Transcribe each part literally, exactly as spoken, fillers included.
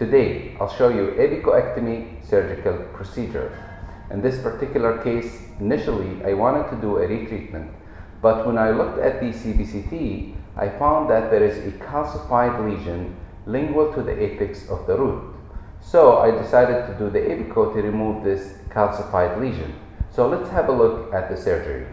Today, I'll show you apicoectomy surgical procedure. In this particular case, initially I wanted to do a retreatment, but when I looked at the C B C T, I found that there is a calcified lesion lingual to the apex of the root. So I decided to do the apico to remove this calcified lesion. So let's have a look at the surgery.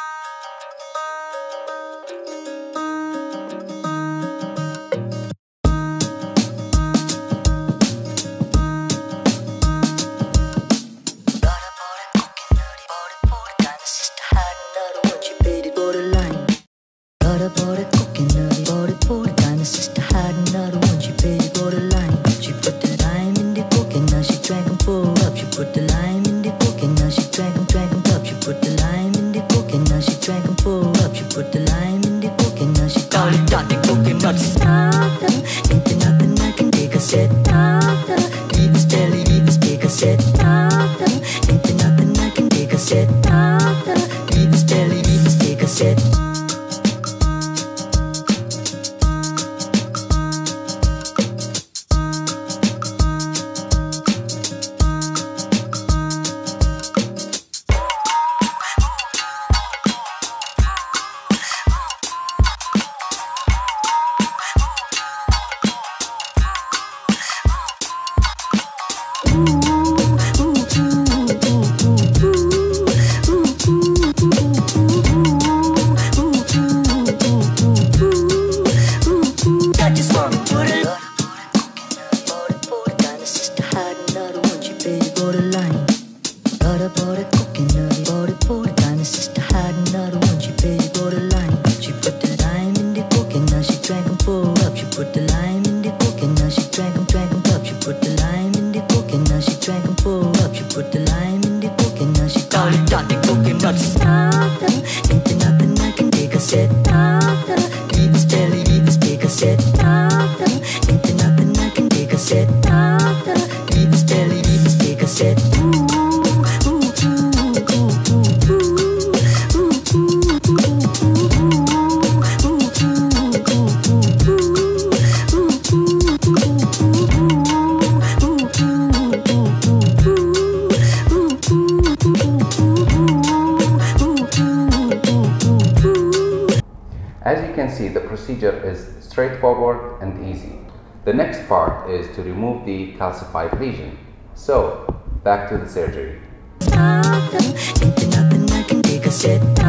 As you can see, the procedure is straightforward and easy. The next part is to remove the calcified lesion. So, back to the surgery.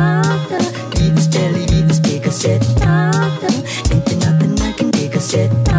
Leave us barely, leave us big, I said. Ain't there nothing I can dig, I said.